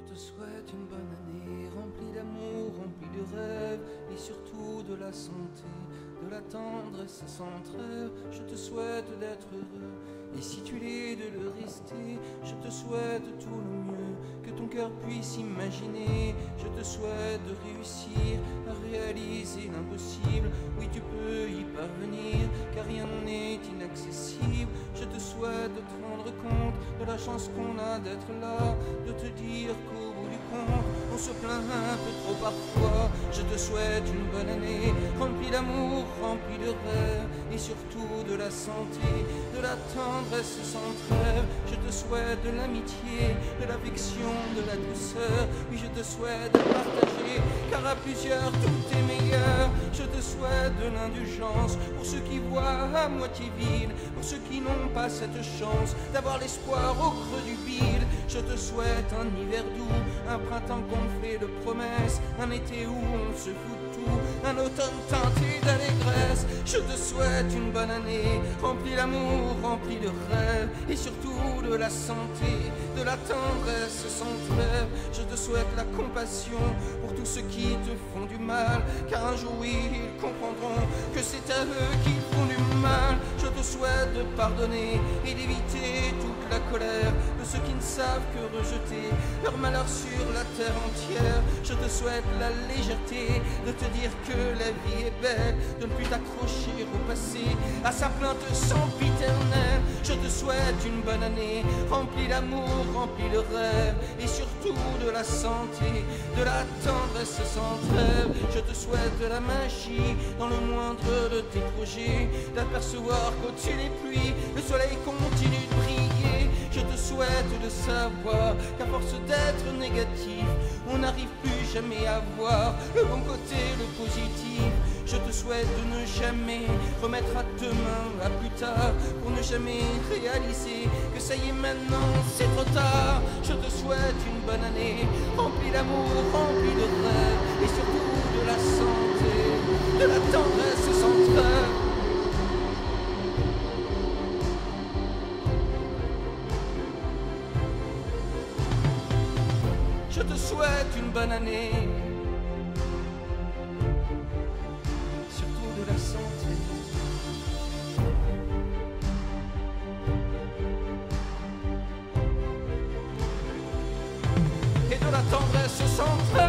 te souhaite une bonne année, remplie d'amour, remplie de rêves, et surtout de la santé, de la tendresse sans trêve. Je te souhaite d'être heureux, et si tu l'es, de le rester. Je te souhaite tout le mieux que ton cœur puisse imaginer. Je te souhaite de réussir à réaliser l'impossible. Oui, tu peux y parvenir, car rien n'est inaccessible. Je te souhaite de te rendre compte de la chance qu'on a d'être là, de te dire qu'au bout du compte, on se plaint un peu trop parfois. Je te souhaite une bonne année, remplie d'amour, remplie de rêves, et surtout de la santé, de la tendresse sans trêve. Je te souhaite de l'amitié, de l'affection, de la douceur. Oui, je te souhaite de partager, car à plusieurs tout est meilleur. Je te souhaite de l'indulgence pour ceux qui voient à moitié vide, pour ceux qui n'ont pas cette chance d'avoir l'espoir au creux du bide. Je te souhaite un hiver doux, un printemps gonflé de promesses, un été où on se fout de tout, un automne teinté d'allégresse. Je te souhaite une bonne année, remplie d'amour, remplie de rêves, et surtout de la santé, de la tendresse sans trêve. Je te souhaite la compassion pour tous ceux qui te font du mal, car un jour oui, ils comprendront que c'est à eux qu'ils font du mal. Je te souhaite de pardonner et d'éviter toute la colère de ceux qui ne savent que rejeter leur malheur sur la terre entière. Je te souhaite la légèreté de te dire que la vie est belle, de ne plus t'accrocher au passé, à sa plainte sempiternelle. Je te souhaite une bonne année, remplie d'amour, remplie de rêves, et surtout de la santé, de la tendresse sans trêve. Je te souhaite de la magie dans le moindre de tes projets, d'apercevoir qu'au-dessus des pluies, le soleil continue de briller. Je te souhaite de savoir qu'à force d'être négatif, on n'arrive plus jamais à voir le bon côté, le positif. Je te souhaite de ne jamais remettre à demain, à plus tard, pour ne jamais réaliser que ça y est maintenant, c'est trop tard. Je te souhaite une bonne année, remplie d'amour, remplie de rêves, et surtout de la santé, de la tendresse sans trêve. Je te souhaite une bonne année, surtout de la santé, et de la tendresse sans trêve.